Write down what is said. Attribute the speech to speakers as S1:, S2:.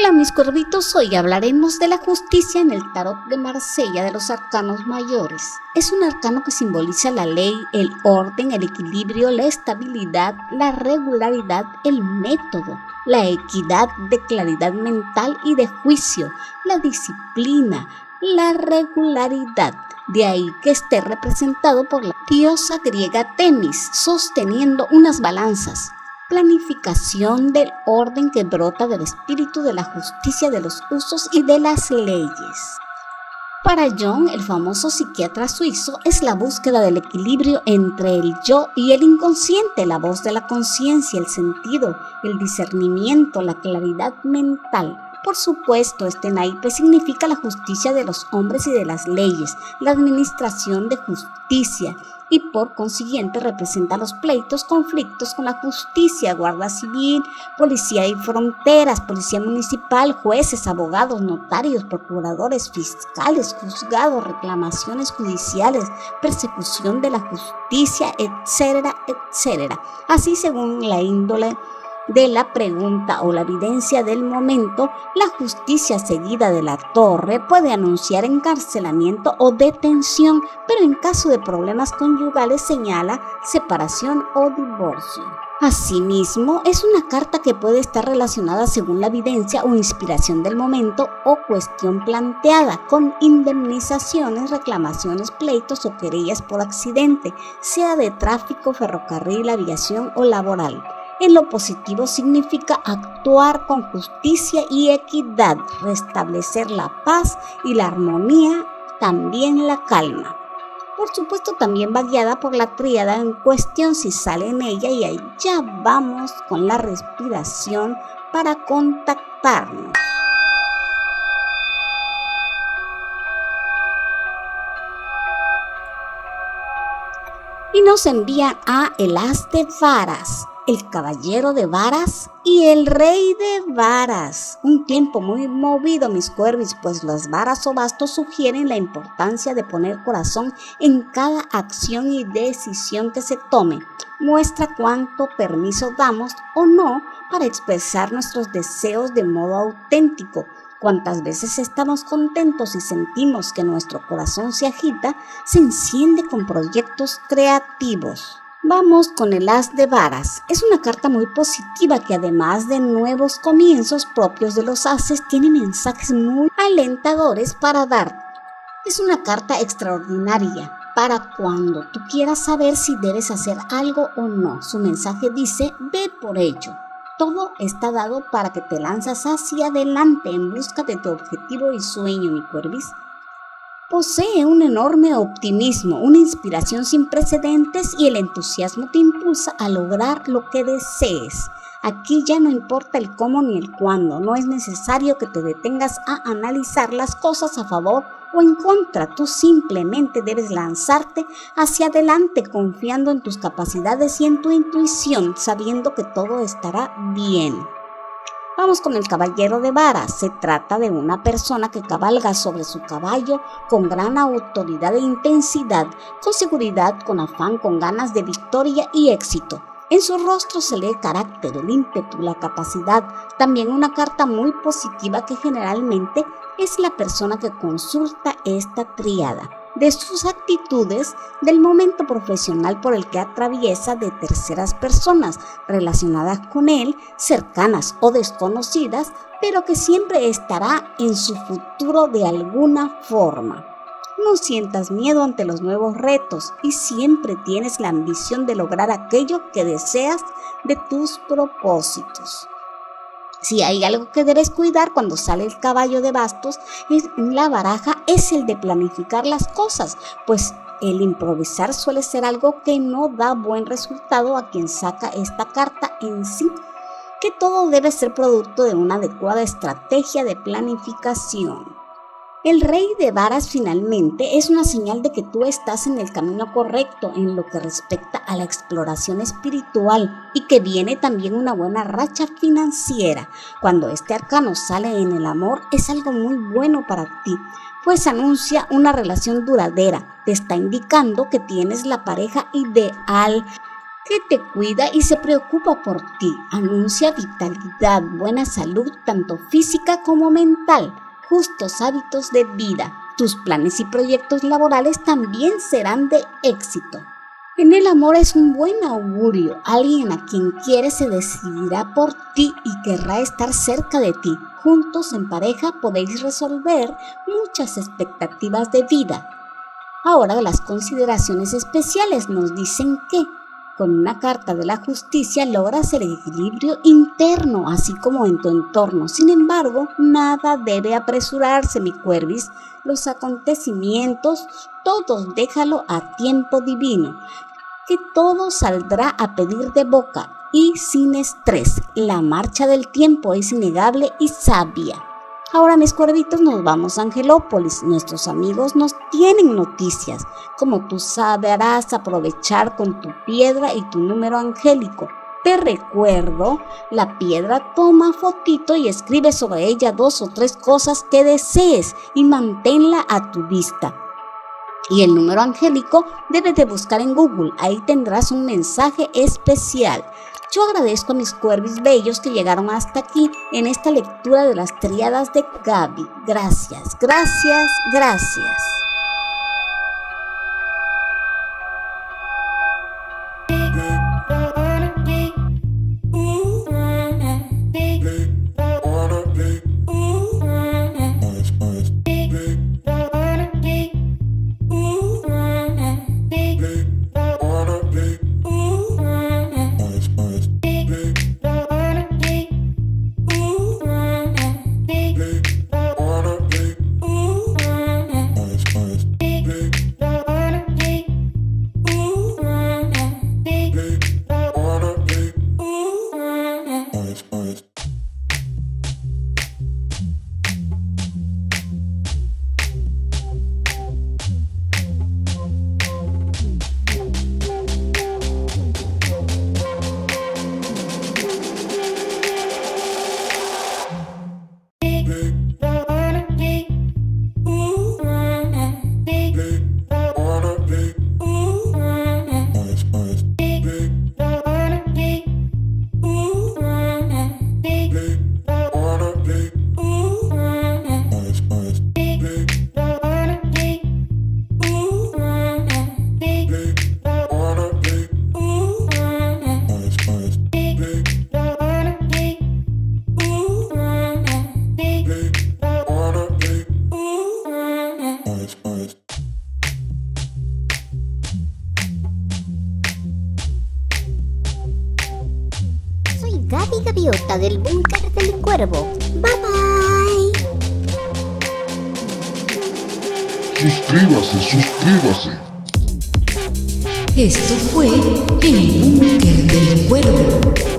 S1: Hola mis cuervitos, hoy hablaremos de la justicia en el tarot de Marsella de los arcanos mayores. Es un arcano que simboliza la ley, el orden, el equilibrio, la estabilidad, la regularidad, el método, la equidad de claridad mental y de juicio, la disciplina, la regularidad. De ahí que esté representado por la diosa griega Temis, sosteniendo unas balanzas. Planificación del orden que brota del espíritu de la justicia, de los usos y de las leyes. Para Jung, el famoso psiquiatra suizo, es la búsqueda del equilibrio entre el yo y el inconsciente, la voz de la conciencia, el sentido, el discernimiento, la claridad mental. Por supuesto, este naipe significa la justicia de los hombres y de las leyes, la administración de justicia, y por consiguiente representa los pleitos, conflictos con la justicia, guardia civil, policía y fronteras, policía municipal, jueces, abogados, notarios, procuradores, fiscales, juzgados, reclamaciones judiciales, persecución de la justicia, etcétera, etcétera. Así según la índole de la pregunta o la evidencia del momento, la justicia seguida de la torre puede anunciar encarcelamiento o detención, pero en caso de problemas conyugales señala separación o divorcio. Asimismo, es una carta que puede estar relacionada según la evidencia o inspiración del momento o cuestión planteada con indemnizaciones, reclamaciones, pleitos o querellas por accidente, sea de tráfico, ferrocarril, aviación o laboral. En lo positivo significa actuar con justicia y equidad, restablecer la paz y la armonía, también la calma. Por supuesto, también va guiada por la tríada en cuestión si sale en ella, y ahí ya vamos con la respiración para contactarnos. Y nos envían a el as de varas, el caballero de varas y el rey de varas. Un tiempo muy movido, mis cuervis, pues las varas o bastos sugieren la importancia de poner corazón en cada acción y decisión que se tome. Muestra cuánto permiso damos o no para expresar nuestros deseos de modo auténtico. Cuántas veces estamos contentos y sentimos que nuestro corazón se agita, se enciende con proyectos creativos. Vamos con el as de varas. Es una carta muy positiva que, además de nuevos comienzos propios de los ases, tiene mensajes muy alentadores para dar. Es una carta extraordinaria para cuando tú quieras saber si debes hacer algo o no. Su mensaje dice: ve por ello. Todo está dado para que te lanzas hacia adelante en busca de tu objetivo y sueño, mi cuervis. Posee un enorme optimismo, una inspiración sin precedentes, y el entusiasmo te impulsa a lograr lo que desees. Aquí ya no importa el cómo ni el cuándo, no es necesario que te detengas a analizar las cosas a favor o en contra. Tú simplemente debes lanzarte hacia adelante confiando en tus capacidades y en tu intuición, sabiendo que todo estará bien. Vamos con el caballero de varas. Se trata de una persona que cabalga sobre su caballo con gran autoridad e intensidad, con seguridad, con afán, con ganas de victoria y éxito. En su rostro se lee carácter, el ímpetu, la capacidad. También una carta muy positiva que generalmente es la persona que consulta esta tríada. De sus actitudes, del momento profesional por el que atraviesa, de terceras personas relacionadas con él, cercanas o desconocidas, pero que siempre estará en su futuro de alguna forma. No sientas miedo ante los nuevos retos y siempre tienes la ambición de lograr aquello que deseas de tus propósitos. Si hay algo que debes cuidar cuando sale el caballo de bastos en la baraja, es el de planificar las cosas, pues el improvisar suele ser algo que no da buen resultado a quien saca esta carta en sí, que todo debe ser producto de una adecuada estrategia de planificación. El rey de varas finalmente es una señal de que tú estás en el camino correcto en lo que respecta a la exploración espiritual y que viene también una buena racha financiera. Cuando este arcano sale en el amor, es algo muy bueno para ti, pues anuncia una relación duradera. Te está indicando que tienes la pareja ideal, que te cuida y se preocupa por ti. Anuncia vitalidad, buena salud, tanto física como mental, justos hábitos de vida. Tus planes y proyectos laborales también serán de éxito. En el amor es un buen augurio. Alguien a quien quieres se decidirá por ti y querrá estar cerca de ti. Juntos en pareja podéis resolver muchas expectativas de vida. Ahora las consideraciones especiales nos dicen que con una carta de la justicia logras el equilibrio interno, así como en tu entorno. Sin embargo, nada debe apresurarse, mi Cuervis. Los acontecimientos, todos déjalo a tiempo divino, que todo saldrá a pedir de boca y sin estrés. La marcha del tiempo es innegable y sabia. Ahora, mis cuervitos, nos vamos a Angelópolis. Nuestros amigos nos tienen noticias. Como tú sabrás aprovechar con tu piedra y tu número angélico. Te recuerdo, la piedra toma fotito y escribe sobre ella 2 o 3 cosas que desees y manténla a tu vista. Y el número angélico debes de buscar en Google. Ahí tendrás un mensaje especial. Yo agradezco a mis cuervis bellos que llegaron hasta aquí en esta lectura de las tríadas de Gaby. Gracias, gracias, gracias.
S2: Gaby Gaviota del Búnker del Cuervo. Bye bye.
S3: Suscríbase.
S4: Esto fue El Búnker del Cuervo.